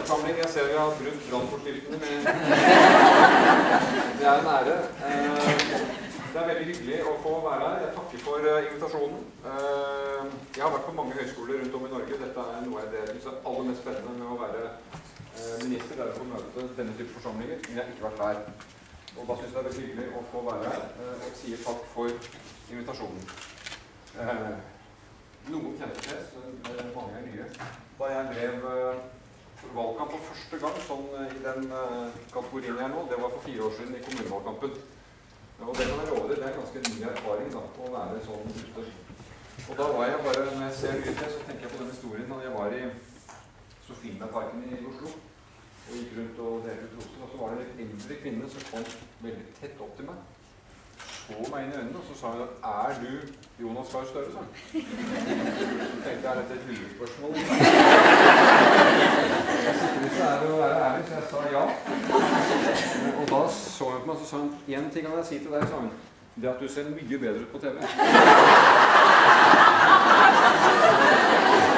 forsamling. Jeg ser vi har brukt brannforstyrkene, men det en ære. Det veldig hyggelig å få være her. Jeg takker for invitasjonen. Jeg har vært på mange høyskoler rundt om i Norge. Dette noe av det jeg synes aller mest spennende med å være minister, det å få møte denne type forsamlinger, men jeg har ikke vært her. Og da synes jeg det veldig hyggelig å få være her, og sier takk for invitasjonen. Noen kjenner til, mange nye. Da jeg drev valgkamp for første gang, sånn i den kategorien jeg nå, det var for 4 år siden i kommunevalgkampen. Og det kan jeg love deg, det ganske ny erfaring da, å være sånn ute. Og da var jeg bare, når jeg ser lydet, så tenker jeg på den historien da jeg var i Sofienbergparken i Oslo, og gikk rundt og delte ut roser, og så var det en eldre kvinne som kom veldig tett opp til meg, så meg inn i øynene, og så sa hun at, du Jonas Gahr Støre, sa hun? Så tenkte jeg, dette et lurespørsmål? Jeg sitter ikke her å være ærlig, så jeg sa ja. Og da så hun på meg, så sa hun, en ting kan jeg si til deg, sa hun, det at du ser mye bedre ut på TV.